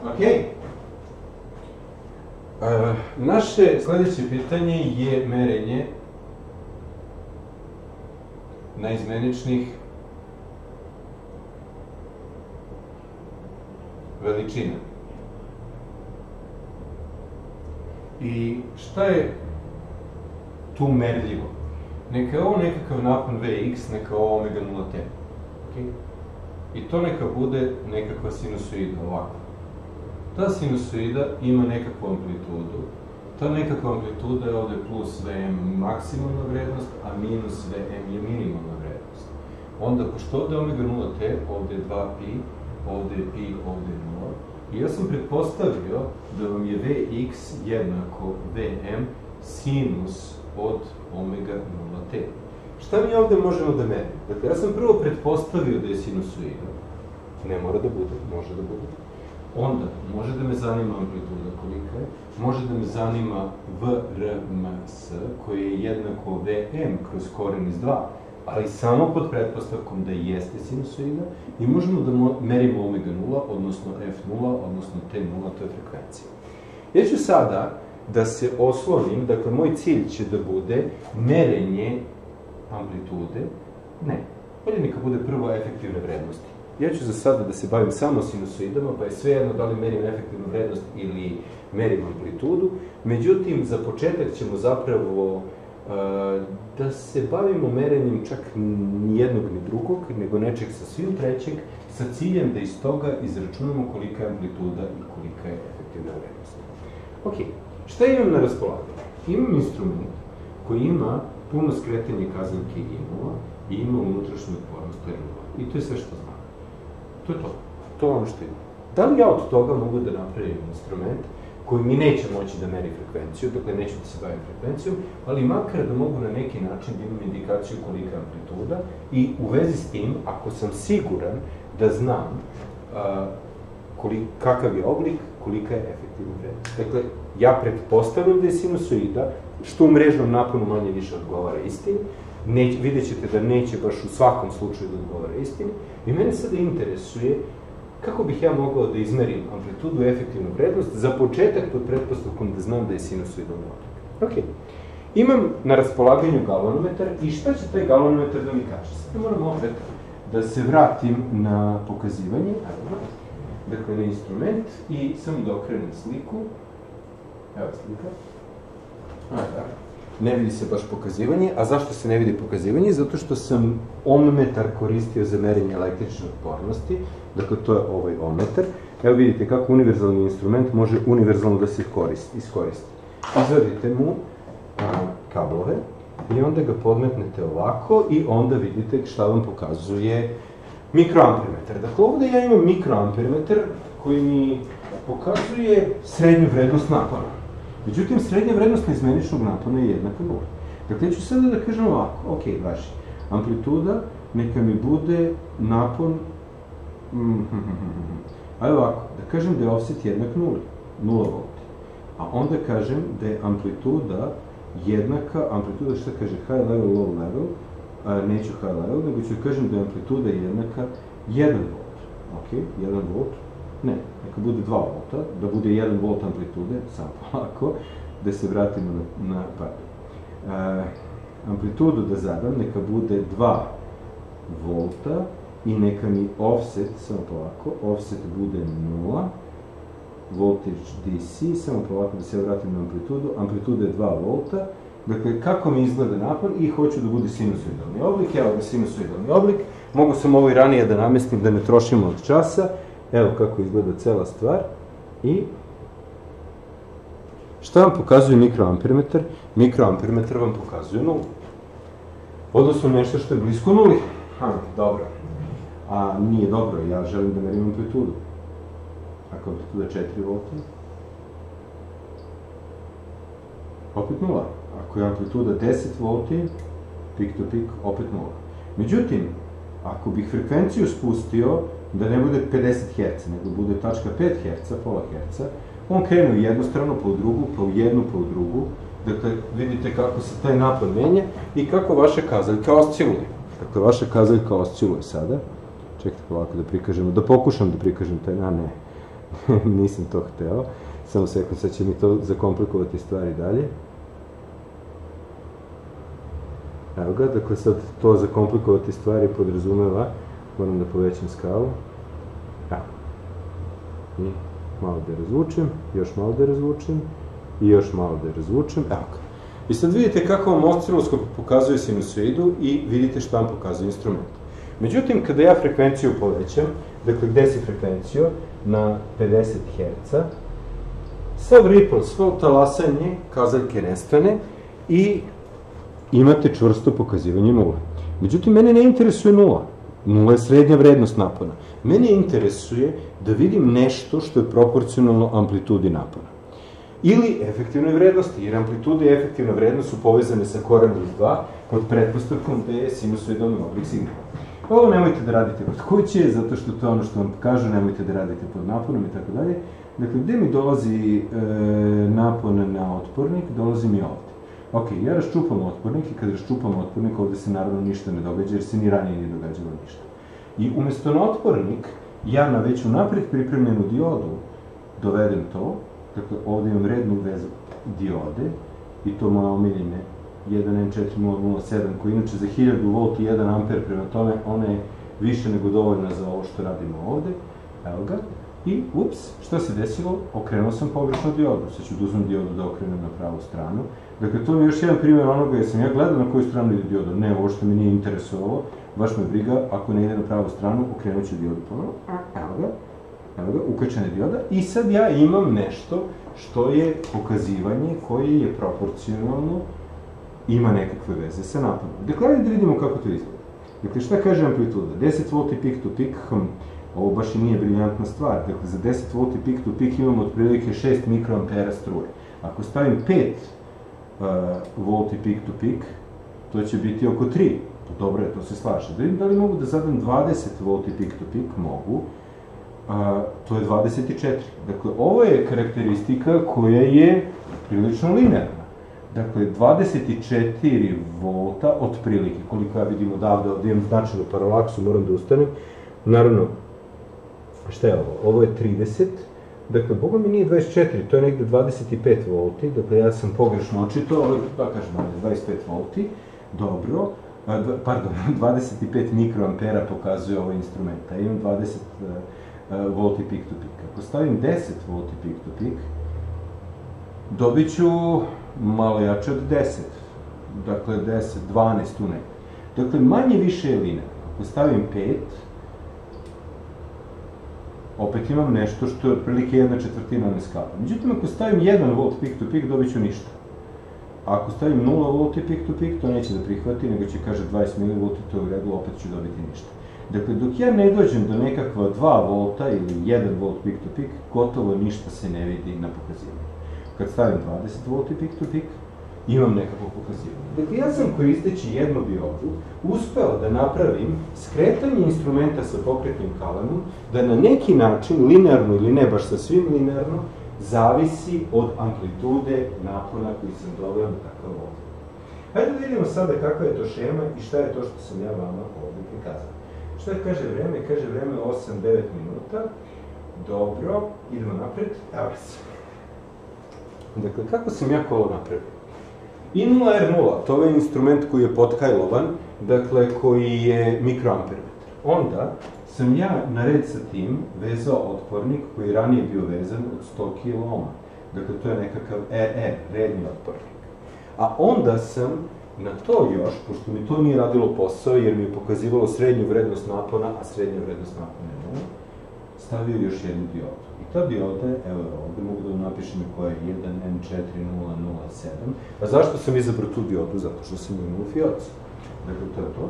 Ok. Naše sledeće pitanje je merenje naizmeničnih veličina. I šta je tu merljivo? Neka je ovo nekakav napon Vx, neka ovo omega 0t. Okay? I to neka bude nekakva sinusoida, ovako. Ta sinusoida ima nekakvu amplitudu. Ta nekakva amplituda je ovde plus Vm maksimalna vrednost, a minus Vm je minimalna vrednost. Onda, pošto ovde je omega 0t, ovde je 2pi, ovde je pi, ovde je 0. I ja sam pretpostavio da vam je Vx jednako Vm sinus od omega 0t. Šta mi ovde možemo da merimo? Dakle, ja sam prvo pretpostavio da je sinusoida. Ne mora da bude, može da bude. Onda, može da me zanima amplituda kolika je, može da me zanima Vrms, koji je jednako Vm kroz koren iz 2, ali samo pod pretpostavkom da jeste sinusoida i možemo da merimo omega 0, odnosno f0, odnosno t0, to je frekvencija. Ja ću sada da se oslonim, dakle, moj cilj će da bude merenje amplitude, ne, bolje neka bude prvo efektivne vrednosti. Ja ću za sada da se bavim samo sinusoidama, pa je svejedno da li merim efektivnu vrednost ili merim amplitudu. Međutim, za početak ćemo zapravo da se bavimo merenjem čak ni jednog ni drugog, nego nečeg sasvim trećeg, sa ciljem da iz toga izračunamo kolika je amplituda i kolika je efektivna vrednost. Ok, šta imam na raspolaganju? Imam instrument koji ima puno skretanje kazaljke i nula i ima unutrašnju otpornost R0. I to je sve što znam. To je to. To je ono što ima. Da li ja od toga mogu da napravim instrument koji mi neće moći da meri frekvenciju, dakle neću da se bavim frekvencijom, ali makar da mogu na neki način da imam indikaciju kolika je amplituda i u vezi s tim, ako sam siguran da znam kakav je oblik, kolika je efektivna vrednost. Dakle, ja pretpostavljam da je sinusoida, što u mrežnom naponu manje više odgovara istini, vidjet ćete da neće baš u svakom slučaju da odgovara istini, i mene sada interesuje kako bih ja mogao da izmerim amplitudu i efektivnu vrednost za početak pod pretpostavkom da znam da je sinusoidalni oblik. Ok. Imam na raspolaganju galonometar i šta će taj galonometar da mi kaže? Sada moram opet da se vratim na pokazivanje, dakle na instrument i samo da okrenem sliku. Evo slika. Ne vidi se baš pokazivanje. A zašto se ne vidi pokazivanje? Zato što sam ohmmetar koristio za merenje električne otpornosti. Dakle, to je ovaj ohmmetar. Evo vidite kako univerzalni instrument može univerzalno da se iskoristi. Izvadite mu kablove i onda ga podmetnete ovako i onda vidite šta vam pokazuje mikroampermetar. Dakle, ovde ja imam mikroampermetar koji mi pokazuje srednju vrednost napona. Međutim, srednja vrednost naizmeničnog napona je jednaka 0. Dakle, ja ću sada da kažem ovako, ok, vaši, amplituda neka mi bude napon, ajde ovako, da kažem da je offset jednak 0 volti, a onda kažem da je amplituda jednaka, amplituda šta kaže, high level, low level, neću high level, nego ću kažem da je amplituda jednaka 1 volt, ok, 1 volt, ne, neka bude 2 volta, da bude 1 volt amplitude, samo polako, da se vratimo na amplitudu da zadam, neka bude 2 volta i neka mi offset, samo polako, offset bude 0, voltage DC, samo polako da se vratim na amplitudu, amplituda je 2 volta, dakle, kako mi izgleda napon i hoću da bude sinusoidalni oblik, evo ga sinusoidalni oblik, mogu sam ovo i ranije da namestim da ne trošimo od časa, evo kako izgleda cela stvar i šta vam pokazuje mikroampermetar? Mikroampermetar vam pokazuje 0. Odnosno nešto što je blisko 0. Dobro. A nije dobro, ja želim da merim amplitudu. Ako amplituda je 4 volta, opet 0. Ako je amplituda 10 volti, pik to pik, opet 0. Međutim, ako bih frekvenciju spustio da ne bude 50 Hz, nego bude tačka 5 Hz, pola Hz, on krenu u jednu stranu, pa u drugu, pa u jednu, pa u drugu. Dakle, vidite kako se taj napon menja i kako vaša kazaljka osciluje. Dakle, vaša kazaljka osciluje sada. Čekajte ovako da prikažemo, da pokušam da prikažem taj, ne. Nisam to hteo. Samo sekund, sad će mi to zakomplikovati stvari dalje. Evo ga, dakle sad to zakomplikovati stvari podrazumeva, moram da povećam skalu. Evo. I malo da razvučem, još malo da razvučem, i još malo da razvučem, evo ga. I sad vidite kako vam osciloskop pokazuje sinusoidu i vidite šta vam pokazuje instrument. Međutim, kada ja frekvenciju povećam, dakle gde si frekvenciju, na 50 Hz, sav ripple, svo talasanje kazaljke nestane i imate čvrsto pokazivanje nula. Međutim, mene ne interesuje nula. Nula je srednja vrednost napona. Mene interesuje da vidim nešto što je proporcionalno amplitudi napona. Ili efektivnoj vrednosti, jer amplituda i efektivna vrednost su povezane sa korenom iz 2 pod pretpostavkom da je sinusoidalni oblik signala. Ovo nemojte da radite kod kuće, zato što to je ono što vam kažu, nemojte da radite pod naponom i tako dalje. Dakle, gde mi dolazi napon na otpornik? Dolazi mi ovde. Ok, ja raščupam otpornik i kad raščupam otpornik, ovde se naravno ništa ne događa, jer se ni ranije nije događalo ništa. I umesto na otpornik, ja na već unapred pripremljenu diodu dovedem to, dakle, ovde imam rednu vezu diode, i to moje omiljene 1N4007, koji inače za 1000 V i 1 A, prema tome, ona je više nego dovoljna za ovo što radimo ovde, evo ga, i ups, šta se desilo? Okrenuo sam pogrešno diodu, sad ću da uzmem diodu da okrenem na pravu stranu. Dakle, to je još jedan primjer onoga, jer sam ja gledao na koju stranu ide dioda, ne, ovo što me nije interesovalo, baš me briga, ako ne ide na pravu stranu, okrenut ću diodu ponovno, evo ga, ukačena dioda, i sad ja imam nešto što je pokazivanje koje je proporcionalno, ima nekakve veze sa naponom. Dakle, da vidimo kako to izgleda. Dakle, šta kaže amplituda? 10 V peak to peak, ovo baš i nije briljantna stvar. Dakle, za 10 V peak to peak imamo otprilike 6 mikroampera struje. Ako stavim 5 V peak to peak, to će biti oko 3. Dobro je, to se slaže. Da vidim da li mogu da zadam 20 V peak to peak? Mogu. To je 24. Dakle, ovo je karakteristika koja je prilično linearna. Dakle, 24 volta otprilike, koliko ja vidim odavde, ovdje imam značajnu paralaksu, moram da ustanem. Naravno, šta je ovo? Ovo je 30, dakle, boga mi nije 24, to je negde 25 volti, dakle, ja sam pogrešno očito, da kažem, 25 volti, dobro, pardon, 25 mikroampera pokazuje ovaj instrument, a imam 20 volti peak to peak. Ako stavim 10 volti peak to peak, dobit ću malo jače od 10, dakle 10, 12 tu nekako. Dakle, manje više je linearno. Ako stavim 5, opet imam nešto što je otprilike 1/4 one skale. Međutim, ako stavim 1 V peak to peak, dobit ću ništa. A ako stavim 0 V peak to peak, to neće da prihvati, nego će kaže 20 mV, to je u redu, opet ću dobiti ništa. Dakle, dok ja ne dođem do nekakva 2 V ili 1 V peak to peak, gotovo ništa se ne vidi na pokazivanju. Kad stavim 20 V peak to peak, imam nekako pokazivanje. Dakle, ja sam koristeći jednu diodu uspeo da napravim skretanje instrumenta sa pokretnim kalemom, da na neki način, linearno ili ne baš sasvim linearno, zavisi od amplitude napona koji sam doveo na takav ovdje. Hajde da vidimo sada kakva je to šema i šta je to što sam ja vama ovdje prikazao. Šta kaže vreme? Kaže vreme 8-9 minuta. Dobro, idemo napred. Evo se. Dakle, kako sam ja kolo napravio? I0R0, to je instrument koji je potkajlovan, dakle, koji je mikroampermetar. Onda sam ja na red sa tim vezao otpornik koji je ranije bio vezan od 100 kOhm. Dakle, to je nekakav RR, redni otpornik. A onda sam na to još, pošto mi to nije radilo posao, jer mi je pokazivalo srednju vrednost napona, a srednja vrednost napona je 0, stavio još jednu diodu. I ta dioda je, evo ovdje mogu da vam napišem koja je 1N4007. A zašto sam izabrao tu diodu? Zato što sam imao u fioci. Dakle, to je to.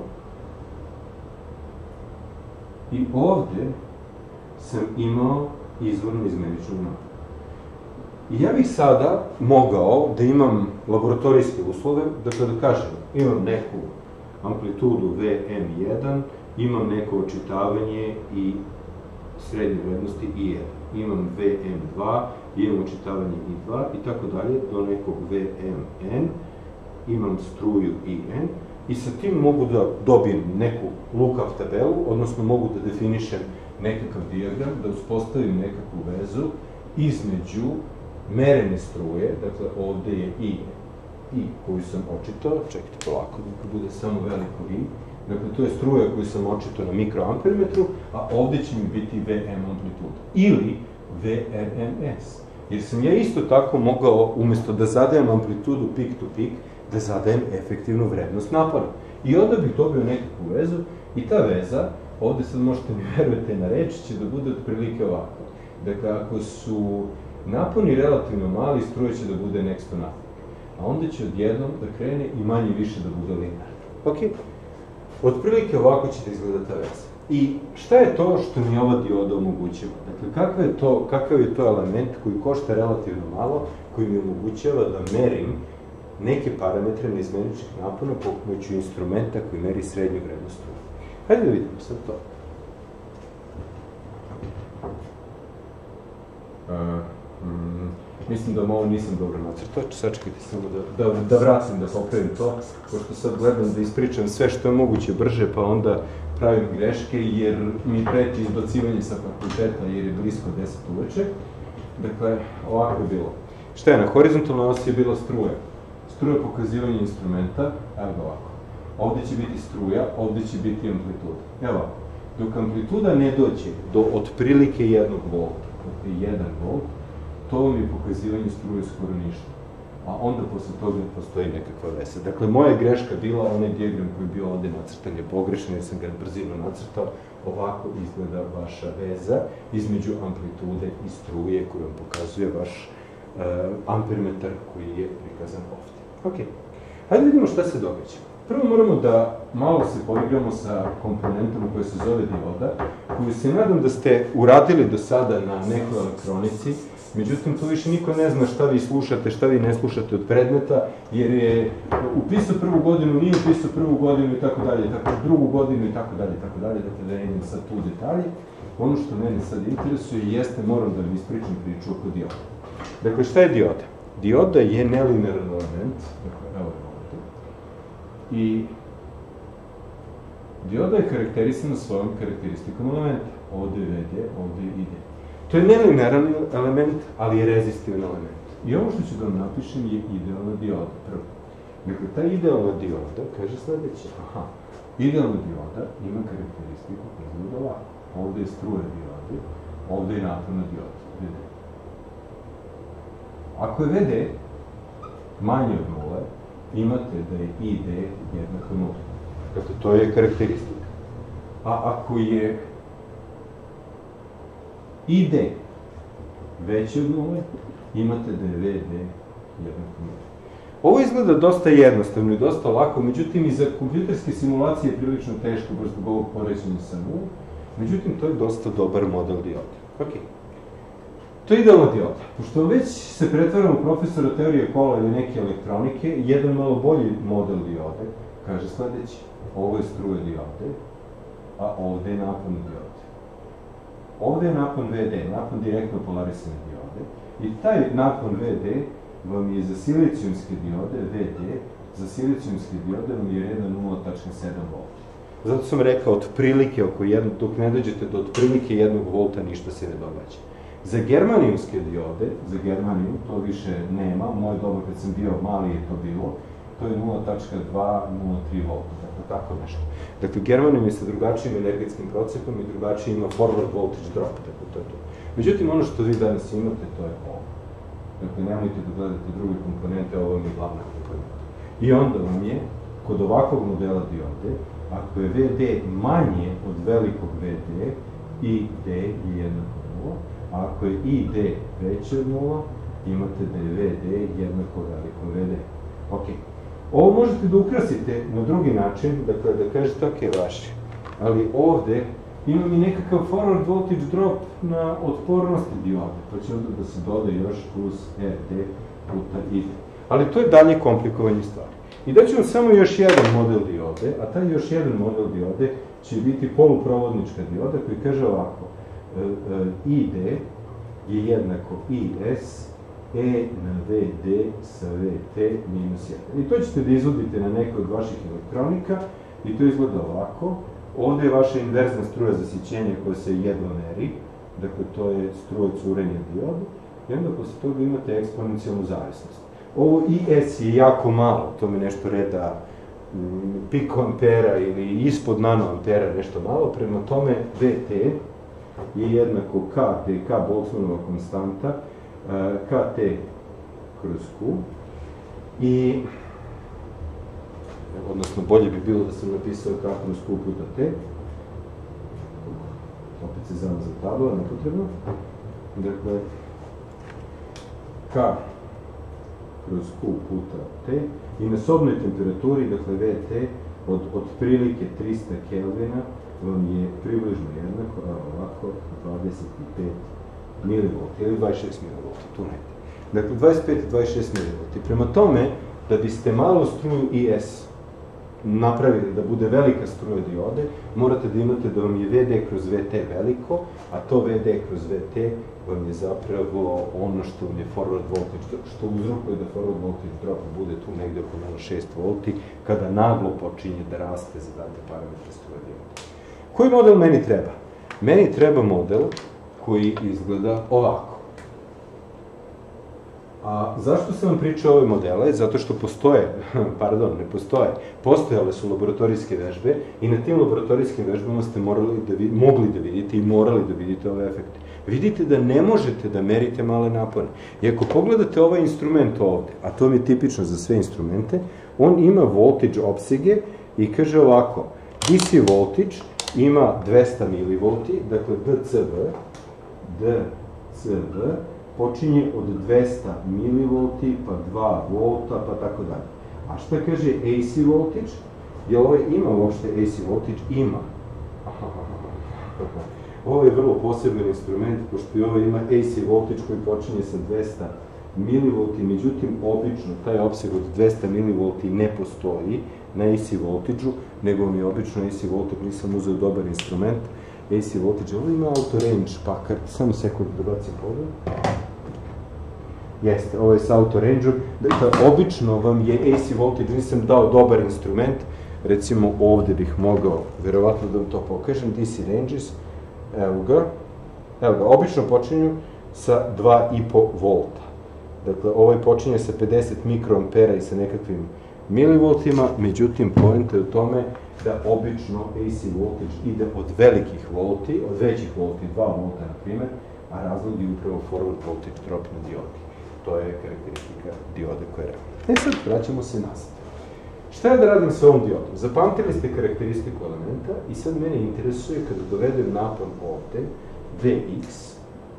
I ovdje sam imao izvorno izmeničnu napon. I ja bih sada mogao da imam laboratorijske uslove, dakle da kažem, imam neku amplitudu VM1, imam neko očitavanje i srednje vrednosti I1. Imam VM2, imam očitavanje I2 i tako dalje do nekog VMN, imam struju IN i sa tim mogu da dobijem neku lookup tabelu, odnosno mogu da definišem nekakav dijagram, da uspostavim nekakvu vezu između merene struje, dakle ovde je I koju sam očitao, čekajte polako, da bude samo veliko I, dakle to je struja koju sam očitao na mikroampermetru, a ovde će mi biti Vm amplituda, ili VRMS, jer sam ja isto tako mogao, umesto da zadajem amplitudu peak to peak, da zadajem efektivnu vrednost napona. I onda bih dobio nekakvu vezu i ta veza, ovde sad možete mi verujete na reč, će da bude otprilike ovako. Dakle, ako su naponi relativno mali, struja će da bude next to nothing. A onda će odjednom da krene i manje više da bude linearno. Ok? Otprilike ovako će da izgleda ta veza. I šta je to što mi ova dioda omogućava? Dakle, kakav je to element koji košta relativno malo, koji mi omogućava da merim neke parametre neizmeničnih napona pomoću instrumenta koji meri srednju vrednost struje. Hajde da vidimo sad to. Mislim da ovo nisam dobro nacrtao, sačekajte samo da vratim, da popravim to, pošto sad gledam da ispričam sve što je moguće brže, pa onda pravim greške, jer mi preti izbacivanje sa fakulteta, jer je blisko 10 uveče. Dakle, ovako je bilo. Šta je? Na horizontalnoj osi je bila struja. Struja pokazivanja instrumenta, evo ga ovako. Ovde će biti struja, ovde će biti amplituda. Evo ovako. Dok amplituda ne dođe do otprilike 1 volta, dakle 1 volt, to vam je pokazivanje struje skoro ništa. A onda posle toga postoji nekakva veza. Dakle, moja je greška bila, onaj dijagram koji je bio ovde nacrtan je pogrešan, jer sam ga brzino nacrtao. Ovako izgleda vaša veza između amplitude i struje koju vam pokazuje vaš ampermetar koji je prikazan ovde. Ok. Hajde vidimo šta se događa. Prvo moramo da malo se poigramo sa komponentom koja se zove dioda, koju se nadam da ste uradili do sada na nekoj elektronici. Međutim, tu više niko ne zna šta vi slušate, šta vi ne slušate od predmeta, jer je upisao prvu godinu, nije upisao prvu godinu i tako dalje, drugu godinu i tako dalje, dakle da ne idem sad tu u detalje. Ono što mene sad interesuje jeste, moram da vam ispričam priču oko dioda. Dakle, šta je dioda? Dioda je nelinearan element, dakle, evo je ovde, i dioda je karakterisana svojom karakteristikom elementa. Ovde je VD, ovde je ID. To je nelinearan element, ali je rezistivan element. I ovo što ću da vam napišem je idealna dioda, prvo. Dakle, ta idealna dioda kaže sledeće. Aha, idealna dioda ima karakteristiku koja izgleda ovako. Ovde je struja diode, ovde je napona dioda, VD. Ako je VD manje od 0, imate da je ID jednako 0. Dakle, to je karakteristika. A ako je ID veće od 0, imate da je VD jednako 0. Ovo izgleda dosta jednostavno i dosta lako, međutim i za kompjuterske simulacije je prilično teško baš zbog ovog poređenja sa 0, međutim to je dosta dobar model diode. Ok. To je idealna dioda. Pošto već se pretvaramo profesora teorije kola ili neke elektronike, jedan malo bolji model diode kaže sledeće. Ovo je struja diode, a ovde je napon diode. Ovde je napon VD, napon direktno polarisane diode, i taj napon VD vam je za silicijumske diode, VD, za silicijumske diode vam je redan 0.7 V. Zato sam rekao, otprilike, dok ne dođete do otprilike 1 volta, ništa se ne događa. Za germanijumske diode, za germanijum, to više nema, moje doba kad sam bio mali je to bilo, to je 0.2-0.3 V, dakle tako nešto. Dakle, germanijum je sa drugačijim energetskim procepom i drugačiji ima forward voltage drop, dakle to je to. Međutim, ono što vi danas imate, to je ovo. Dakle, nemojte da gledate druge komponente, ovo je glavna komponenta. I onda vam je, kod ovakvog modela diode, ako je VD manje od velikog VD, ID je jednako 0, a ako je ID veće od 0, imate da je VD jednako velikom VD. Ok. Ovo možete da ukrasite na drugi način, dakle da kažete ok, vaši, ali ovde imam i nekakav forward voltage drop na otpornosti diode, pa će onda da se doda još plus RD puta ID. Ali to je dalje komplikovanje stvari. I daću vam samo još jedan model diode, a taj još jedan model diode će biti poluprovodnička dioda koji kaže ovako, ID je jednako IS E na VD sa VT minus 1. I to ćete da izvodite na nekoj od vaših elektronika i to izgleda ovako. Ovde je vaša inverzna struja zasićenja koja se jedva meri, dakle to je struja curenja dioda, i onda posle toga imate eksponencijalnu zavisnost. Ovo IS je jako malo, to mi nešto reda pikoampera ili ispod nanoampera, nešto malo, prema tome VT je jednako K, gde je K Boltzmannova konstanta, KT kroz Q, i, odnosno bolje bi bilo da sam napisao K kroz Q puta T, opet se znam za tabla, nepotrebno, dakle, K kroz Q puta T, i na sobnoj temperaturi, dakle VT, od prilike 300 Kelvina, vam je približno jednako, ovako, 25 mV, ili 26 mV, tu negde. Dakle, 25 i 26 mV. Prema tome, da biste malu struju IS napravili da bude velika struja diode, morate da imate da vam je VD kroz VT veliko, a to VD kroz VT vam je zapravo ono što vam je forward voltage, što uzrokuje da forward voltage drop bude tu negde oko 0,6 volti, kada naglo počinje da raste za date parametre struje diode. Koji model meni treba? Meni treba model koji izgleda ovako. A zašto sam vam pričao ove modele? Zato što postoje, ne postoje, postojale su laboratorijske vežbe i na tim laboratorijskim vežbama ste mogli da vidite i morali da vidite ove efekte. Vidite da ne možete da merite male napone. I ako pogledate ovaj instrument ovde, a to mi je tipično za sve instrumente, on ima voltage opsege i kaže ovako, DC voltage ima 200 mV, dakle DCV počinje od 200 mV, pa 2 volta, pa tako dalje. A šta kaže AC voltage? Je li ovaj ima uopšte AC voltage? Ima. Ovo je vrlo poseban instrument, pošto i ovo ima AC voltage koji počinje sa 200 mV, međutim, obično taj opseg od 200 mV ne postoji na AC voltage-u, nego mi je obično AC voltage, nisam uzeo dobar instrument, AC voltage, ovo ima auto range Packard, samo sekund da bacim pogled. Jeste, ovo je sa auto range-om, dakle, obično vam je AC voltage, nisam dao dobar instrument, recimo ovde bih mogao, verovatno da vam to pokažem, DC ranges, evo ga, obično počinju sa 2,5 volta. Dakle, ovaj počinje sa 50 mikroampera i sa nekakvim milivoltima, međutim, poenta je u tome da obično AC voltage ide od velikih volti, od većih volti, 2 volta, na primer, a razlog je upravo forward voltage drop na diodi. To je karakteristika diode koja je realna. Sad, vraćamo se nazad. Šta ja da radim sa ovom diodom? Zapamtili ste karakteristiku elementa i sad mene interesuje kada dovedem napon ovde, Vx,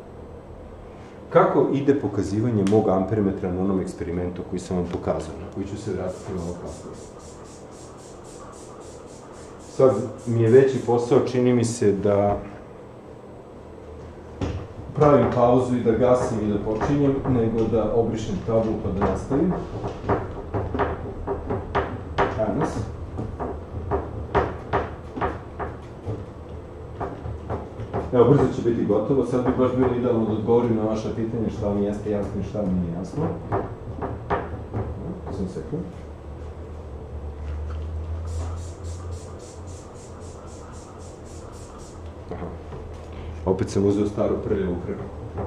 kako ide pokazivanje mog ampermetra na onom eksperimentu koji sam vam pokazao, na koji ću se vratiti malo kasnije. Sad mi je veći posao, čini mi se da pravim pauzu i da gasim i da počinjem, nego da obrišem tablu pa da nastavim. Danas. Evo, brzo će biti gotovo. Sad bi baš bilo idealno da odgovorim na vaša pitanja šta mi jeste jasno i šta mi nije jasno. Sam sekund. Aha. Opet sam uzeo staru prljavu krenu.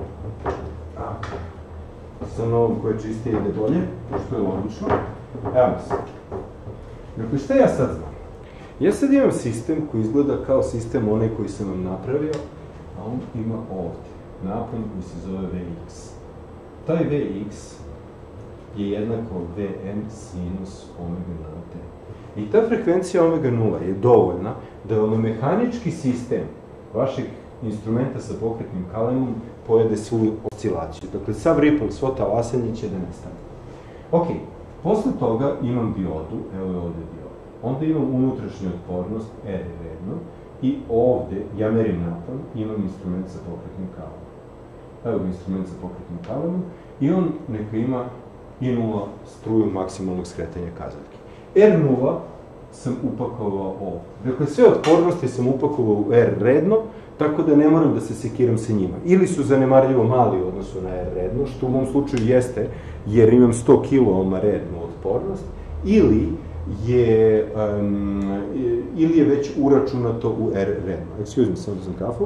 Sa novom koja čistije ide bolje, što je logično. Evo se. Dakle, šta ja sad znam? Ja sad imam sistem koji izgleda kao sistem onaj koji sam vam napravio, a on ima ovde napon koji se zove Vx. Taj Vx je jednako Vm sinus omega 0t. I ta frekvencija omega 0 je dovoljna da ono mehanički sistem vašeg instrumenta sa pokretnim kalemom pojede svu oscilaciju. Dakle, sav ripple, svo talasanje će da nestane. Ok, posle toga imam diodu, evo je ovde dioda. Onda imam unutrašnju otpornost, R je redno, i ovde, ja merim napon, imam instrument sa pokretnim kalemom. Evo ga instrument sa pokretnim kalemom, i on neka ima I0 struju maksimalnog skretanja kazaljke. R0 sam upakovao ovde. Dakle, sve otpornosti sam upakovao u R redno, tako da ne moram da se sekiram sa njima. Ili su zanemarljivo mali u odnosu na R redno, što u mom slučaju jeste, jer imam 100 kOhm rednu otpornost, ili je, ili je već uračunato u R redno. Excuse me, samo da sam kafu.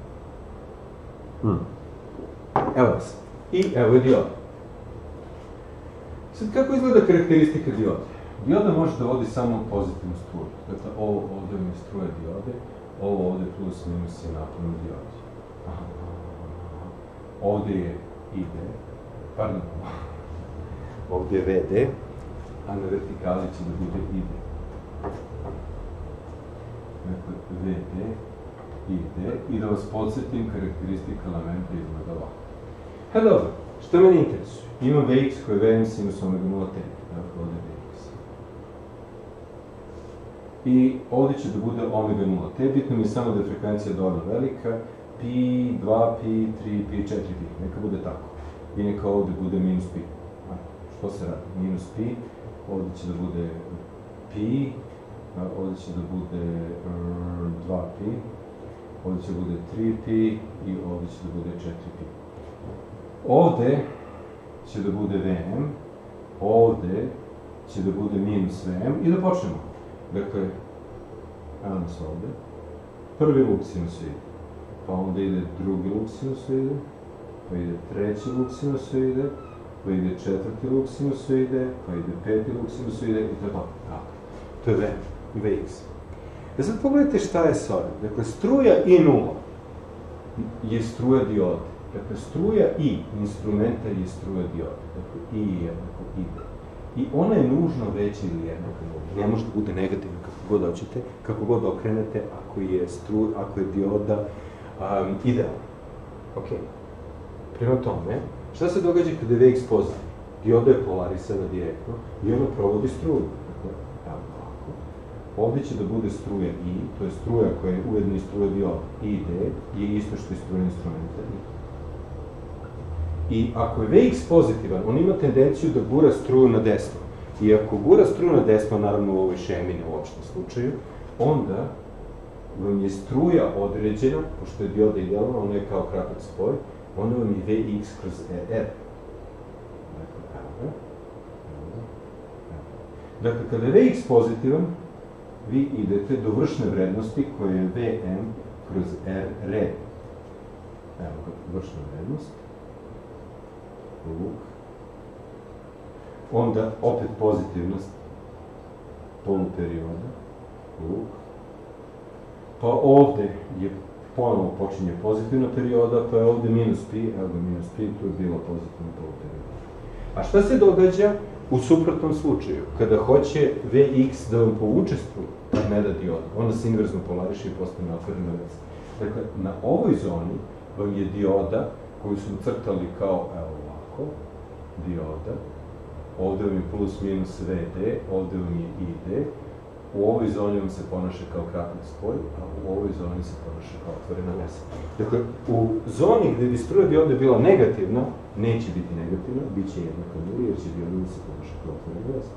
Evo vas. I evo je dioda. Sad, kako izgleda karakteristika diode? Dioda može da vodi samo pozitivnu struju. Dakle, ovo ovde je struja diode, ovo ovde plus minus je napon diode. Ovde je ID, pardon, ovde je VD, a na vertikali će da bude ID. Dakle, VD, ID, i da vas podsjetim, karakteristika elementa izgleda ovako. Dobro, što mene interesuje? Imam Vx koji je Vm sinus omega 0 t, dakle ovde je Vx. I ovde će da bude omega 0 t, bitno mi je samo da je frekvencija dovoljno velika, pi, 2 pi, 3 pi, 4 pi, neka bude tako. I neka ovde bude minus pi. Što se radi? Minus pi, ovde će da bude pi, ovde će da bude 2 pi, ovde će da bude 3 pi i ovde će da bude 4 pi. Ovde će da bude Vm, ovde će da bude minus Vm i da počnemo. Dakle, evo nas ovde, prvi luk sinusoide, pa onda ide drugi luk sinusoide, pa ide treći luk sinusoide, pa ide četvrti luk sinusoide, pa ide peti luk sinusoide i to je to. To je Vm, Vx. E sad pogledajte šta je s ovim. Dakle, struja I0 je struja diode. Dakle, struja I instrumenta je struja diode. Dakle, I je jednako ID. I ona je nužno veća ili jednaka nuli. Ne može da bude negativna kako god hoćete, kako god okrenete ako je dioda idealna. Ok. Prema tome, šta se događa kada je Vx pozitiv? Dioda je polarisana direktno i ona provodi struju. Dakle, evo ovako. Ovde će da bude struja I, to je struja koja je ujedno i struja dioda. ID je isto što je struja instrumenta I. I ako je Vx pozitivan, on ima tendenciju da gura struju na desno. I ako gura struju na desno, naravno u ovoj šemi, ne u opštem slučaju, onda vam je struja određena, pošto je dioda idealna, ona je kao kratak spoj, onda vam je Vx kroz R. Dakle, kada je Vx pozitivan, vi idete do vršne vrednosti koja je Vm kroz R red. Evo ga, vršna vrednost. Luk. Onda opet pozitivnost poluperioda. Luk. Pa ovde je ponovo počinje pozitivna perioda, pa je ovde minus pi, evo ga minus pi, tu je bila pozitivna poluperioda. A šta se događa u suprotnom slučaju? Kada hoće Vx da vam povuče struju, tad ne da dioda, onda se inverzno polariše i postane otvorena veza. Dakle, na ovoj zoni vam je dioda koju smo crtali kao, evo ovako, dioda, ovde vam je plus minus Vd, ovde vam je Id, u ovoj zoni vam se ponaša kao kratak spoj, a u ovoj zoni se ponaša kao otvorena veza. Dakle, u zoni gde bi struja diode bila negativna, neće biti negativna, bit će jednaka nuli, jer će dioda da se ponaša kao otvorena veza.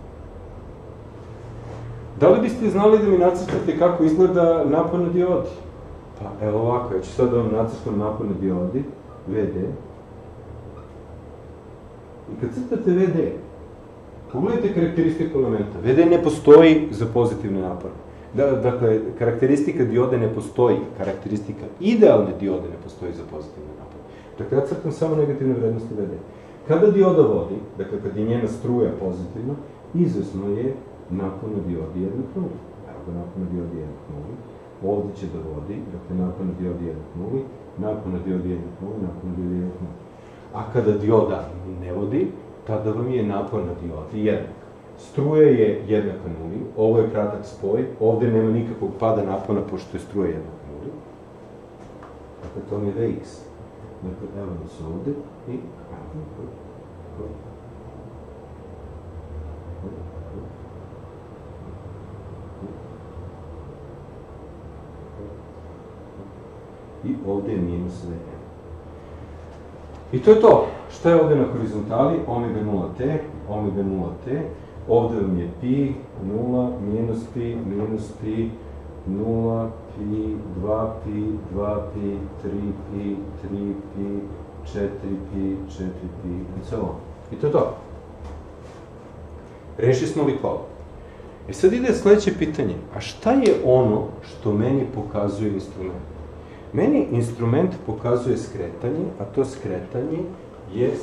Da li biste znali da mi nacrtate kako izgleda napon na diodi? Pa evo ovako, ja ću sad da vam nacrtam napon na diodi, Vd. I kad crtate Vd, pogledajte karakteristiku elementa. Vd ne postoji za pozitivne napone. Dakle, karakteristika diode ne postoji, karakteristika idealne diode ne postoji za pozitivne napone. Dakle, ja crtam samo negativne vrednosti Vd. Kada dioda vodi, dakle, kad je njena struja pozitivna, izvesno je napon na diodi jednak nuli. Evo ga, napon na diodi jednak nuli. Ovde će da vodi, dakle, napon na diodi jednak nuli, napon na diodi jednak nuli, napon na diodi jednak nuli. A kada dioda ne vodi, tada vam je napon na diodi jednak. Struja je jednaka nuli, ovo je kratak spoj, ovde nema nikakvog pada napona, pošto je struja jednaka nuli. Dakle, to mi je Vx. Dakle, evo nas ovde i... I ovde je minus Vm. I to je to. Šta je ovde na horizontali? Omega 0t, omega 0t. Ovde vam je pi, 0, minus pi, 0, pi, 2 pi, 2 pi, 3 pi, 3 pi, 4 pi, 4 pi, i so on. I to je to. Rešili smo li kolo. E sad ide sledeće pitanje, a šta je ono što meni pokazuje instrument? Meni instrument pokazuje skretanje, a to skretanje je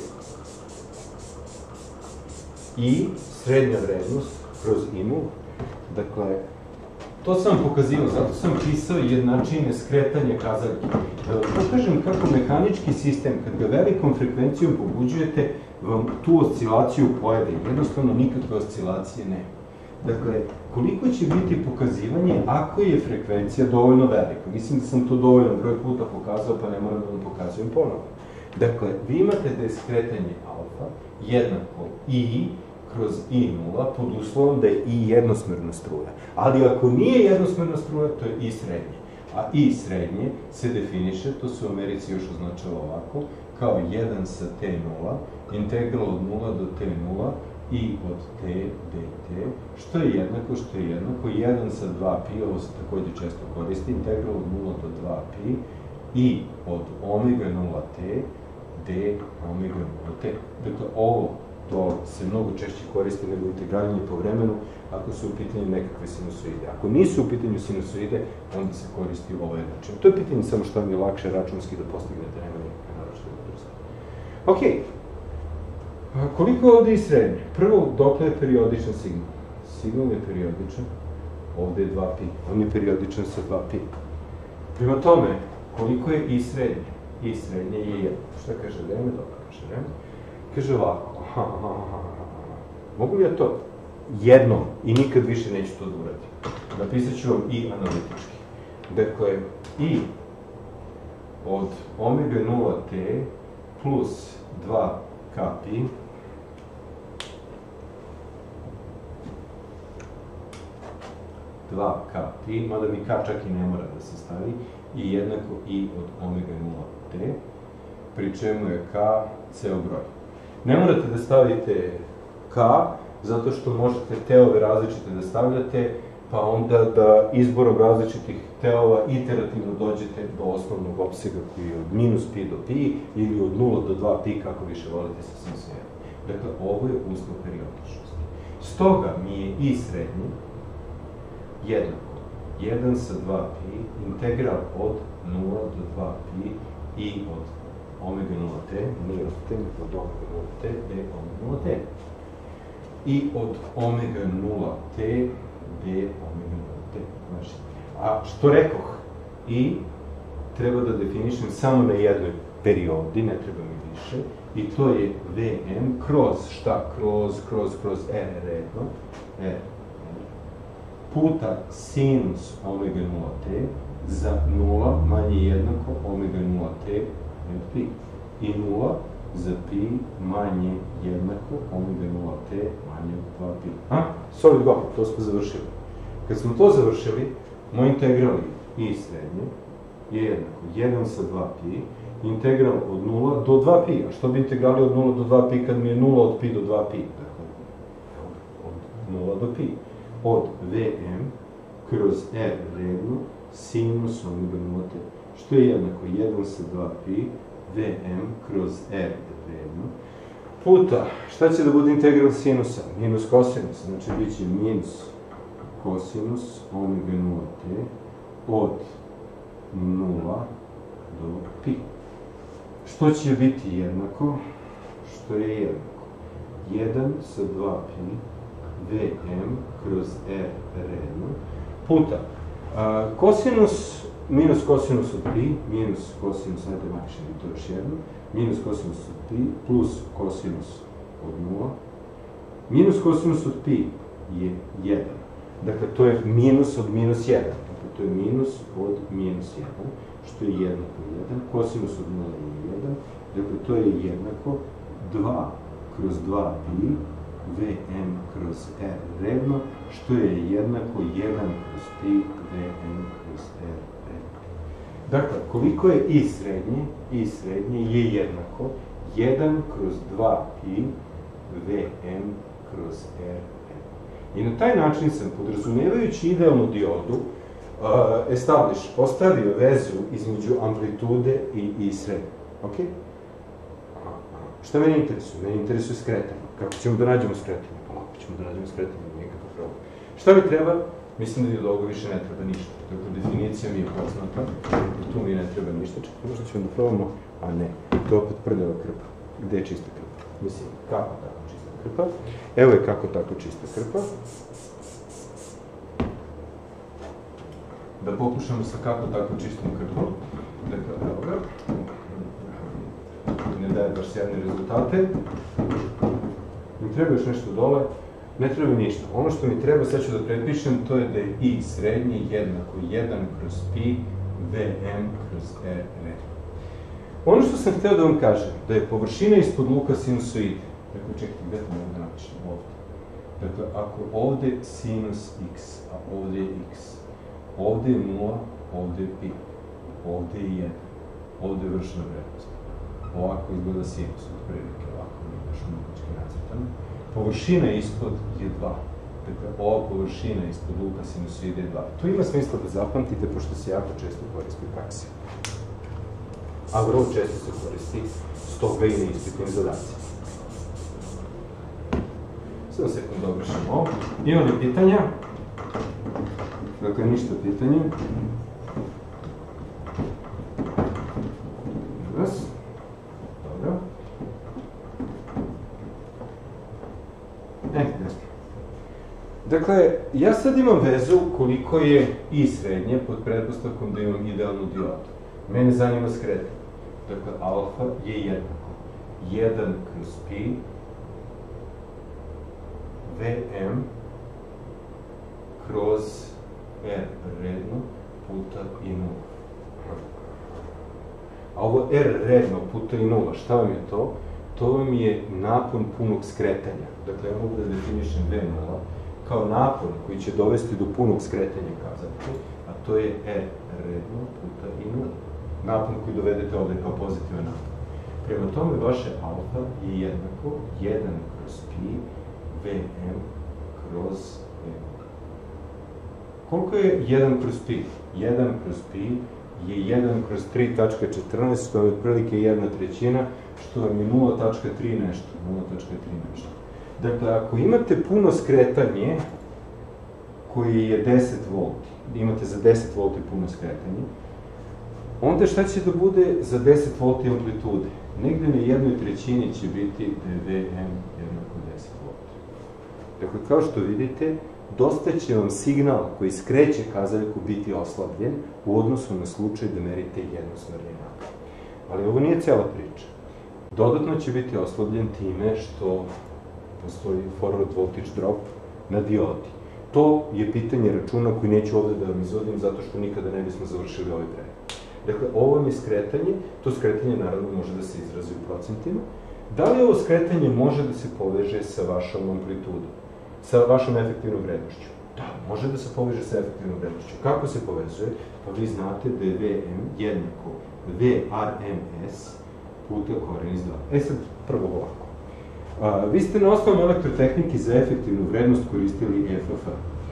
i srednja vrednost kroz i0. Dakle, to sam pokazivao, zato sam pisao jednačine skretanja kazaljke. Da pokažem kako mehanički sistem, kad ga velikom frekvencijom pobuđujete, vam tu oscilaciju pojede. Jednostavno, nikakve oscilacije nema. Dakle, koliko će biti pokazivanje ako je frekvencija dovoljno velika? Mislim da sam to dovoljno broj puta pokazao, pa ne moram da vam pokazujem ponovno. Dakle, vi imate da je skretanje alfa jednako i kroz i0, pod uslovom da je i jednosmerna struja. Ali ako nije jednosmerna struja, to je i srednje. A i srednje se definiše, to se u Americi još označava ovako, kao 1 sa t0, integral od 0 do t0, i od t dt, što je jednako 1 sa 2pi, ovo se takođe često koristi, integral od 0 do 2pi, i od omega 0t, d omega 0t. Dakle, ovo to se mnogo češće koristi nego integralanje po vremenu ako su u pitanju nekakve sinusoide. Ako nisu u pitanju sinusoide, onda se koristi ovaj način. To je pitanje samo što vam je lakše računski da postignete, nema nikakve naročite mudrosti. Ok. Koliko je ovde i srednje? Prvo, dokle je periodičan signal? Signal je periodičan, ovde je 2pi, on je periodičan sa 2pi. Prema tome, koliko je i srednje? I srednje je 1. Šta kaže vreme? Dobro, kaže vreme. Kaže ovako, mogu li ja to jednom i nikad više neću to da uradim? Napisat ću vam i analitički. Dakle, i od omega 0t plus 2kpi mada mi k čak i ne mora da se stavi, i jednako i od omega 0t, pri čemu je k ceo broj. Ne morate da stavite k, zato što možete teove različite da stavljate, pa onda da izborom različitih teova iterativno dođete do osnovnog opsega koji je od minus pi do pi ili od 0 do 2 pi, kako više volite sa svim svetom. Dakle, ovo je uslov periodičnosti. Stoga mi je i srednji jednako 1 sa 2 pi, integral od 0 do 2 pi i od omega 0t, nije od t, nego od omega 0t, d omega 0t. I od omega 0t, d omega 0t. Znači, a što rekoh, i treba da definišem samo na jednoj periodi, ne treba mi više, i to je Vm kroz šta? Kroz R redno, R puta sinus omega 0t za 0 manje jednako omega 0t od pi. I 0 za pi manje jednako omega 0t manje od 2 pi. Solid gotovo, to smo završili. Kad smo to završili, moj integral i srednje je jednako 1 sa 2 pi, integral od 0 do 2 pi. A što bi integrali od 0 do 2 pi kad mi je 0 od pi do 2 pi? Dakle, od 0 do pi. Od Vm kroz R redno sinus omega 0t, što je jednako 1 sa 2 pi Vm kroz R redno, puta, šta će da bude integral sinusa? Minus kosinusa, znači bit će minus kosinus omega 0t od 0 do pi. Što će biti jednako? Što je jednako? 1 sa 2 pi Vm kroz R redno, puta kosinus minus kosinus od pi, minus kosinus, ajde napišem to još jedno, minus kosinus od pi plus kosinus od 0, minus kosinus od pi je 1. Dakle, to je minus od minus 1. Dakle, to je minus od minus 1, što je jednako 1. Kosinus od 0 je 1. Dakle, to je jednako 2 kroz 2 pi Vm kroz R redno, što je jednako 1 kroz pi Vm kroz R redno. Dakle, koliko je i srednje? I srednje je jednako 1 kroz 2 pi Vm kroz R redno. I na taj način sam, podrazumevajući idealnu diodu, postavio vezu između amplitude i srednje. Ok? Šta mene interesuje? Mene interesuje skretanje. Kako ćemo da nađemo skretanje? Pa lako ćemo da nađemo skretanje, nikakav problem. Šta mi treba? Mislim da od ovoga više ne treba ništa. Dakle, definicija mi je poznata, i tu mi ne treba ništa. Čekaj, možda ćemo da probamo, a ne, to je opet prljava krpa. Gde je čista krpa? Mislim, kako tako čista krpa? Evo je kako tako čista krpa. Da pokušamo sa kako tako čistom krpom. Dakle, evo ga. Ne daje baš sjajne rezultate. Mi treba još nešto dole. Ne treba ništa. Ono što mi treba, sad ću da prepišem, to je da je i srednji jednako 1 kroz pi vm kroz r. Ono što sam hteo da vam kažem, da je površina ispod luka sinusoide. Dakle, čekajte, gde to mogu da napišem? Ovde. Dakle, ako ovde sinus x, a ovde je x, ovde je 0, ovde je pi, ovde je 1, ovde je vršna vrednost. Ovako izgleda sinus, od prilike, ovako mi je baš umetički nacrtano. Površina ispod je 2. Dakle, ova površina ispod luka sinusoide je 2. To ima smisla da zapamtite, pošto se jako često koristi u praksi. A vrlo često se koristi, stoga i na ispitnim zadacima. Samo sekund da obrišemo ovo. Ima li pitanja? Dakle, ništa pitanja. Dobro. Dakle, ja sad imam vezu koliko je i srednje pod pretpostavkom da imam idealnu diodu. Mene zanima skretanje. Dakle, alfa je jednako 1 kroz pi vm kroz r redno puta i 0. A ovo r redno puta i 0, šta vam je to? To vam je napon punog skretanja. Dakle, ja mogu da definišem v0 kao napon koji će dovesti do punog skretanja kazaljke, a to je r redno puta i 0. Napon koji dovedete ovde kao pozitivan napon. Prema tome, vaše alfa je jednako 1 kroz pi vm kroz m. Koliko je 1 kroz pi? 1 kroz pi je 1 kroz 3.14, što je otprilike 1/3, što vam je 0.3 nešto. 0.3 nešto. Dakle, ako imate puno skretanje, koji je 10 volti, imate za 10 volti puno skretanje, onda šta će da bude za 10 volti amplitude? Negde na 1/3 će biti da je Vm jednako 10 volti. Dakle, kao što vidite, dosta će vam signal koji skreće kazaljku biti oslabljen u odnosu na slučaj da merite jednosmerni napon. Ali ovo nije cela priča. Dodatno će biti oslabljen time što postoji forward voltage drop na diodi. To je pitanje računa koji neću ovde da vam izvodim zato što nikada ne bismo završili ovaj pregled. Dakle, ovo vam je skretanje, to skretanje naravno može da se izrazi u procentima. Da li ovo skretanje može da se poveže sa vašom amplitudom, sa vašom efektivnom vrednošću? Da, može da se poveže sa efektivnom vrednošću. Kako se povezuje? Pa vi znate da je Vm jednako Vrms puta koren iz 2. Sad, prvo ovako. Vi ste na osnovu elektrotehnike za efektivnu vrednost koristili EFF.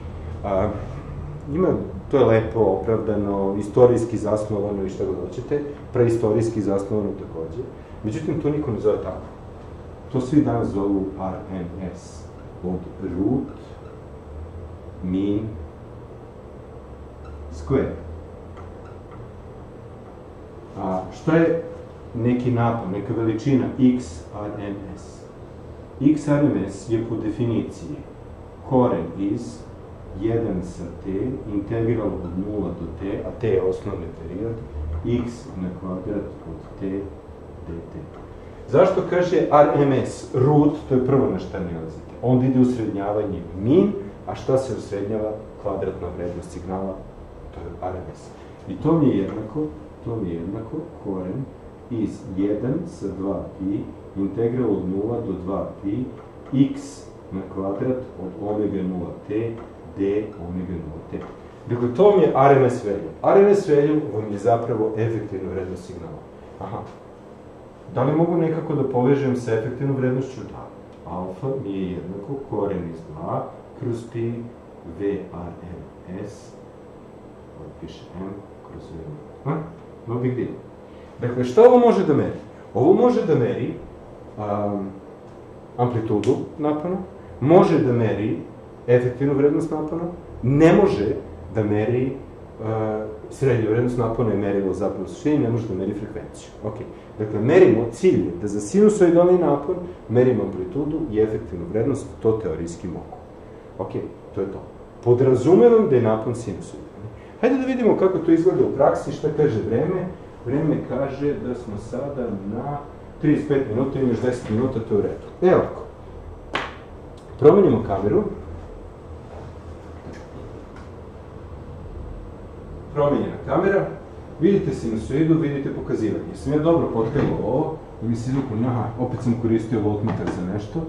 To je lepo, opravdano, istorijski zasnovano i šta god hoćete, preistorijski zasnovano takođe. Međutim, to niko ne zove tako. To svi danas zovu RMS, od root, mean, square. Šta je neki napon, neka veličina x RMS? X RMS je po definiciji koren iz 1 sa t, integral od 0 do t, a t je osnovni period, x na kvadrat od t dt. Zašto kaže RMS? Root, to je prvo na šta nalazite. Onda ide usrednjavanje min, a šta se usrednjava? Kvadratna vrednost signala, to je RMS. I to mi je jednako koren iz 1 sa 2pi, integral od 0 do 2pi, x na kvadrat od omega 0t, d omega 0t. Dakle, to vam je RMS value. RMS value vam je zapravo efektivna vrednost signala. Aha. Da li mogu nekako da povežem sa efektivnom vrednošću? Da. Alfa mi je jednako koren iz 2 kroz pi VRMS, ovdje piše m kroz v. No big deal. Dakle, šta ovo može da meri? Ovo može da meri amplitudu napona, može da meri efektivnu vrednost napona, ne može da meri srednju vrednost napona je merilo zapravo u suštini, ne može da meri frekvenciju. Dakle, merimo cilj da za sinusoidalni napon merimo amplitudu i efektivnu vrednost, to teorijski mogu. To je to. Podrazumevam da je napon sinusoidalni. Hajde da vidimo kako to izgleda u praksi, šta kaže vreme. Vreme kaže da smo sada na 35 minuta i još 10 minuta, to je u redu. Evo ako. Promenimo kameru. Promenjena kamera. Vidite sinusoidu, vidite pokazivanje. Jesam ja dobro potkrilo ovo, da mi se izvuku, opet sam koristio voltmetar za nešto.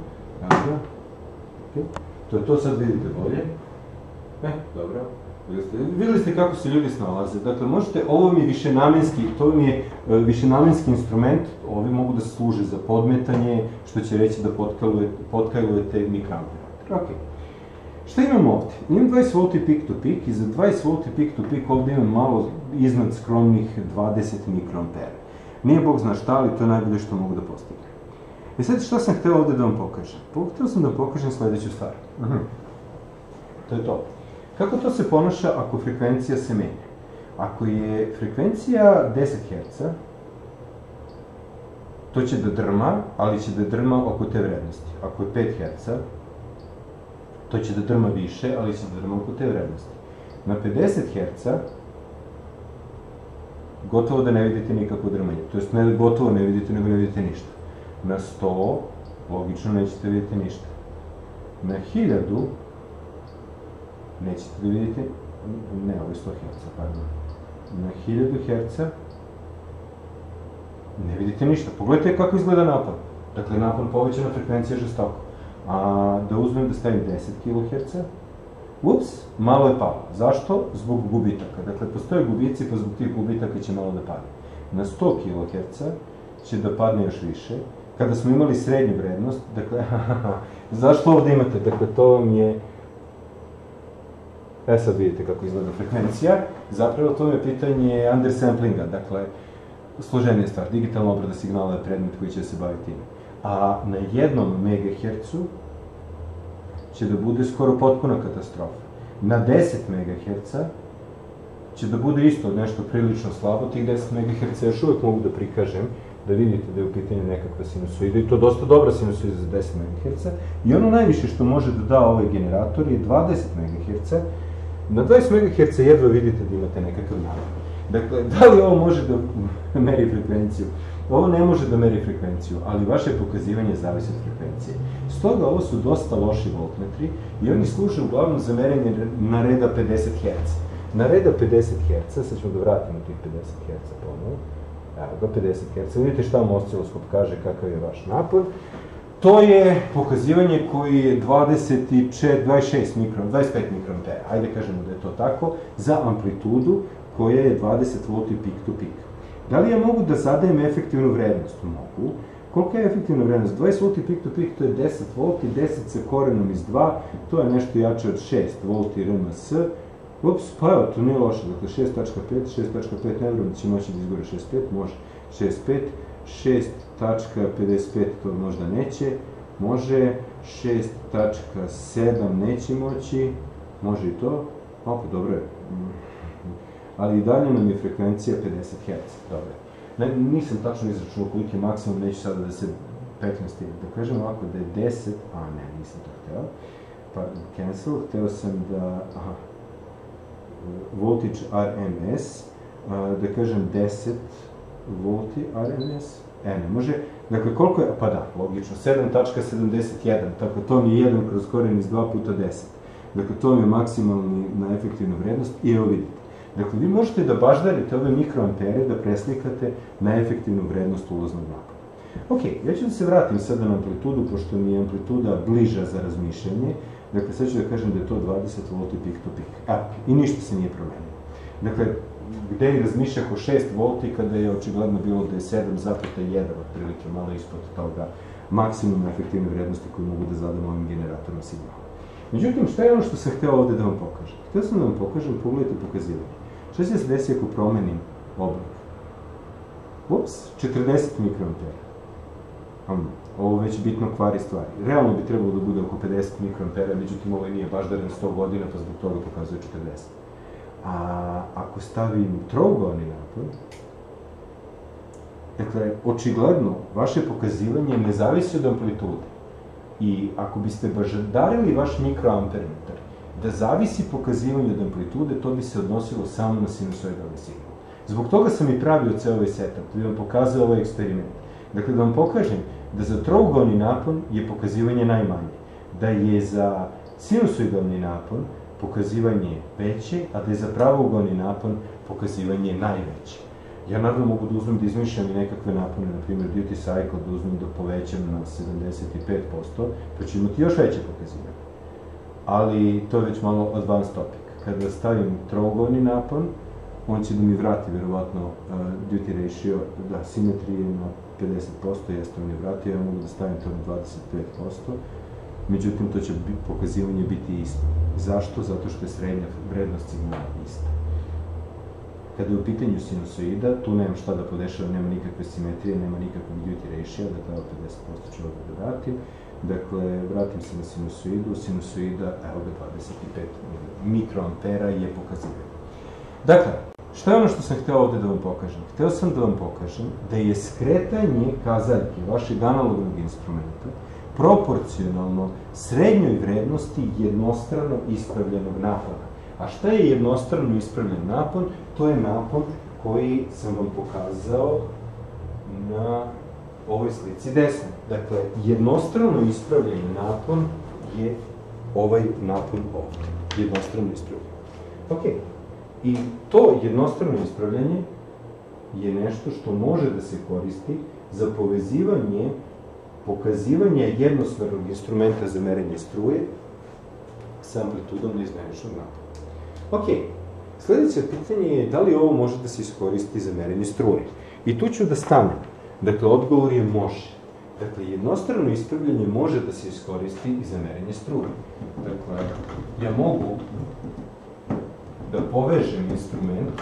To je to, sad vidite bolje. Dobro. Videli ste kako se ljudi snalaze. Dakle, možete, ovo mi je višenamenski, to mi je višenamenski instrument, ovi mogu da služe za podmetanje, što će reći da potkalujete mikroamperator. Šta imam ovde? Imam 20 V peak to peak i za 20 V peak to peak ovde imam malo iznad skromnih 20 mikroampera. Nije bog zna šta, ali to je najbolje što mogu da postignem. I sad šta sam hteo ovde da vam pokažem? Hteo sam da vam pokažem sledeću stvar. To je to. Kako to se ponaša ako frekvencija se menja? Ako je frekvencija 10 Hz, to će da drma, ali će da drma oko te vrednosti. Ako je 5 Hz, to će da drma više, ali će da drma oko te vrednosti. Na 50 Hz, gotovo da ne vidite nikakvo drmanje. To jest, ne gotovo ne vidite, nego ne vidite ništa. Na 100, logično, nećete vidjeti ništa. Na 1000, nećete da vidite, ne, ovo je 100 Hz, pardon. Na 1000 Hz ne vidite ništa. Pogledajte kako izgleda napon. Dakle, napon povećana frekvencija žestoko. A da uzmem da stavim 10 kHz, ups, malo je palo. Zašto? Zbog gubitaka. Dakle, postoje gubici, pa zbog tih gubitaka će malo da padne. Na 100 kHz će da padne još više. Kada smo imali srednju vrednost, dakle, zašto ovde imate? Dakle, to vam je... sad vidite kako izgleda frekvencija. Zapravo, to je pitanje undersamplinga, dakle, složenija stvar. Digitalna obrada signala je predmet koji će se baviti time. A na 1 MHz će da bude skoro potpuna katastrofa. Na 10 MHz će da bude isto nešto prilično slabo. Tih 10 MHz još uvek mogu da prikažem, da vidite da je u pitanju nekakva sinusoida, i to dosta dobra sinusoida za 10 MHz. I ono najviše što može da da ovaj generator je 20 MHz. Na 20 MHz jedva vidite da imate nekakav napon. Dakle, da li ovo može da meri frekvenciju? Ovo ne može da meri frekvenciju, ali vaše pokazivanje zavisi od frekvencije. Stoga ovo su dosta loši voltmetri i oni služe uglavnom za merenje na reda 50 Hz. Na reda 50 Hz, sad ćemo da vratimo tih 50 Hz ponovo. Evo ga, 50 Hz. Vidite šta vam osciloskop kaže, kakav je vaš napon. To je pokazivanje koji je 25 mikroampera. Hajde kažemo da je to tako, za amplitudu koja je 20 V peak to peak. Da li ja mogu da zadajem efektivnu vrednost? Mogu. Kolika je efektivna vrednost? 20 V peak to peak, to je 10 V i 10 sa korenom iz 2, to je nešto jače od 6 V RMS. Ups, pa evo, to nije loše, dakle 6.5, 6.5, ne vrlo da će moći da izgore 6.5, može 6.5, 6.55 to možda neće, može 6.7 neće moći, može i to, pa dobro je. Ali i dalje nam je frekvencija 50 Hz, dobro. Nisam tačno izračunao koliki je maksimum, neću sada da se peknem s tim. Da kažem ovako da je 10, nisam to hteo, pardon, cancel, hteo sam da, voltage RMS, da kažem 10 volti RMS, ne može, dakle koliko je, pa da, logično, 7.71, tako to mi je 1 kroz koren iz 2 puta 10, dakle to mi je maksimalni na efektivnu vrednost i evo vidite. Dakle, vi možete da baždarite ove mikroampere da preslikate na efektivnu vrednost ulaznog napona. Ok, ja ću da se vratim sada na amplitudu, pošto mi je amplituda bliža za razmišljanje. Dakle, sad ću da kažem da je to 20 V peak to peak. I ništa se nije promenilo. Dakle, gde i razmišljah o 6 V kada je očigledno bilo da je 7,1 otprilike, malo ispod toga maksimum efektivne vrednosti koju mogu da zadam ovim generatorom signala. Međutim, šta je ono što sam hteo ovde da vam pokažem? Hteo sam da vam pokažem, pogledajte pokazivanje. Šta će se desiti ako promenim oblik? Ups, 40 mikroampera. Ovo već bitno kvari stvari. Realno bi trebalo da bude oko 50 mikroampera, međutim ovo nije baš daren 100 godina, pa zbog toga pokazuje 40. A ako stavim trouglavni napon, dakle, očigledno, vaše pokazivanje ne zavisi od amplitude. I ako biste baždarili vaš mikroampermetar da zavisi pokazivanje od amplitude, to bi se odnosilo samo na sinusoidalni signal. Zbog toga sam i pravio ceo ovaj setup, da bi vam pokazao ovaj eksperiment. Dakle, da vam pokažem da za trouglavni napon je pokazivanje najmanje, da je za sinusoidalni napon pokazivanje veće, a da je za pravougalni napon pokazivanje najveće. Ja naravno mogu da uzmem da izmišljam i nekakve napone, na primjer duty cycle, da uzmem da povećam na 75%, pa ću imati još veće pokazivanje. Ali to je već malo advanced topic. Kada stavim trouglavni napon, on će da mi vrati, verovatno, duty ratio, da, simetrije na 50%, jeste on je vratio, ja mogu da stavim to na 25%, međutim, to će pokazivanje biti isto. Zašto? Zato što je srednja vrednost signala ista. Kada je u pitanju sinusoida, tu nemam šta da podešavam, nema nikakve simetrije, nema nikakvog duty ratio, dakle, 50% ću ovdje da vratim. Dakle, vratim se na sinusoidu, sinusoida, evo ga, 25 mikroampera je pokazivanje. Dakle, šta je ono što sam hteo ovde da vam pokažem? Hteo sam da vam pokažem da je skretanje kazaljke vašeg analognog instrumenta proporcionalno srednjoj vrednosti jednostrano ispravljenog napona. A šta je jednostrano ispravljen napon? To je napon koji sam vam pokazao na ovoj slici desno. Dakle, jednostrano ispravljen napon je ovaj napon ovde. Jednostrano ispravljen. Ok. I to jednostrano ispravljanje je nešto što može da se koristi za povezivanje pokazivanja jednosmernog instrumenta za merenje struje sa amplitudom neizmeničnog napona. Ok, sledeće pitanje je da li ovo može da se iskoristi za merenje struje. I tu ću da stanem. Dakle, odgovor je može. Dakle, jednostrano ispravljanje može da se iskoristi i za merenje struje. Dakle, ja mogu da povežem instrument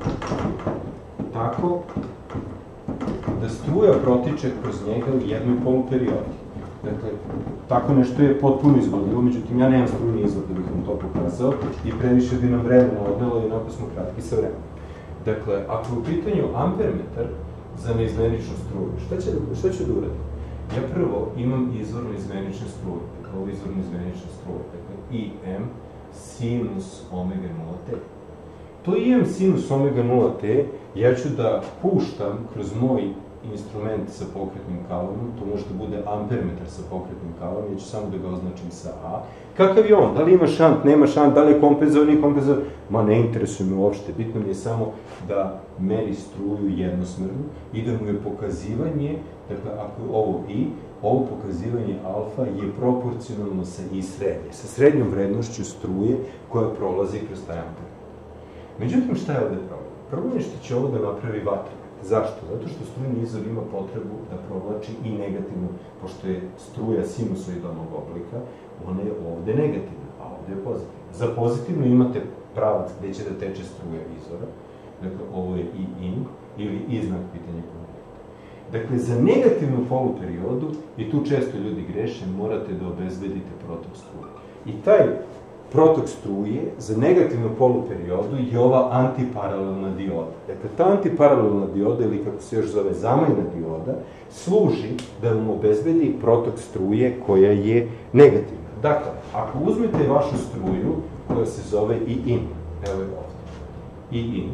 tako da struja protiče kroz njega u jednoj poluperiodi. Dakle, tako nešto je potpuno izvodljivo, međutim, ja nemam strujni izvod da bih vam to pokazao i previše bi nam vremena odnelo i onako smo kratki sa vremenom. Dakle, ako je u pitanju ampermetar za neizmeničnu struju, šta ću da uradim? Ja prvo imam izvorno izmeničnu struju, dakle, ovo je izvorno izmenična struja, dakle, IM sinus omega 0t. To IM sinus omega 0t ja ću da puštam kroz moj instrument sa pokretnim kalomom, to može da bude ampermetar sa pokretnim kalomom, ja ću samo da ga označim sa A. Kakav je on? Da li ima šant, nema šant, da li je kompenzovan, nije kompenzovan? Ma ne interesuje me uopšte, bitno mi je samo da meri struju jednosmernu i da mu je pokazivanje, dakle ako je ovo I, ovo pokazivanje alfa je proporcionalno sa I srednje, sa srednjom vrednošću struje koja prolazi kroz taj ampermetar. Međutim, šta je ovde problem? Problem je što će ovo da napravi vatromet. Zašto? Zato što strujni izvor ima potrebu da provlači i negativno, pošto je struja sinusoidalnog oblika, ona je ovde negativna, a ovde je pozitivna. Za pozitivno imate pravac gde će da teče struja izvora, dakle ovo je i in, ili iznak pitanja kontakta. Dakle, za negativnu poluperiodu, i tu često ljudi greše, morate da obezbedite protok struje. I taj protok struje za negativnu poluperiodu je ova antiparalelna dioda. Dakle, ta antiparalelna dioda, ili kako se još zove zamajna dioda, služi da vam obezbedi protok struje koja je negativna. Dakle, ako uzmete vašu struju koja se zove I-in, evo je ovde, I-in,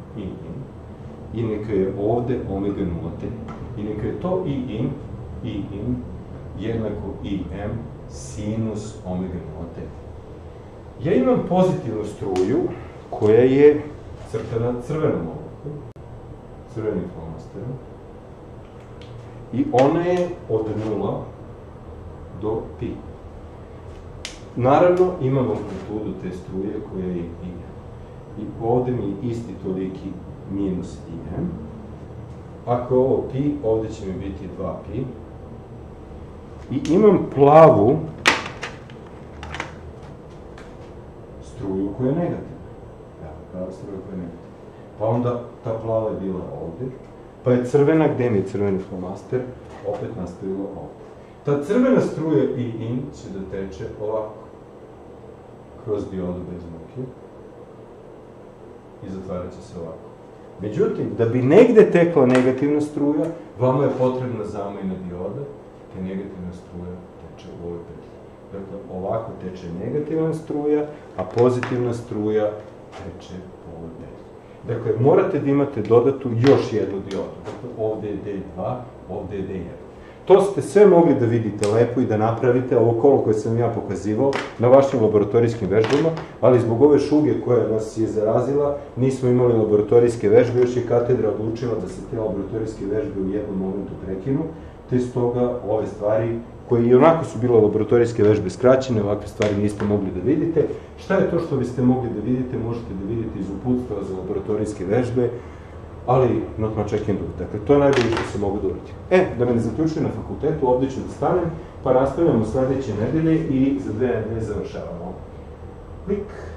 i neka je ovde omega 0t, i neka je to I-in jednako I-m sinus omega 0t. Ja imam pozitivnu struju koja je crtana crvenom olovkom, crvenim flomasterom, i ona je od 0 do pi. Naravno, imam amplitudu te struje koja je i. I ovde mi je isti toliki minus im. Ako je ovo pi, ovde će mi biti 2 pi. I imam plavu struju koja je negativna. Evo, prava struja koja je negativna. Pa onda ta plava je bila ovde, Pa je crvena, gde mi je crveni flomaster, opet nastavila ovdje. Ta crvena struja I in će da teče ovako, kroz diodu bez muke i zatvarat će se ovako. Međutim, da bi negde tekla negativna struja, vama je potrebna zamajna dioda, te negativna struja teče u ovoj petlji. Dakle, ovako teče negativna struja, a pozitivna struja teče u ovoj petlji. Dakle, morate da imate dodatu još jednu diodu. Dakle, ovde je D2, ovde je D1. To ste sve mogli da vidite lepo I da napravite, ovo kolo koje sam ja pokazivao, na vašim laboratorijskim vežbama, ali zbog ove šuge koja nas je zarazila, nismo imali laboratorijske vežbe, još je katedra odlučila da se te laboratorijske vežbe u jednom momentu prekinu, te stoga ove stvari, koje I onako su bile laboratorijske vežbe skraćene, ovakve stvari niste mogli da vidite. Šta je to što biste mogli da vidite? Možete da vidite iz uputstva za laboratorijske vežbe, ali not much I can do. Dakle, to je najbolje što se mogu da uradim. Da me ne zaključujem na fakultetu, ovde ću da stanem, pa nastavljamo sledeće nedelje I za 2 nedelje završavamo. Klik.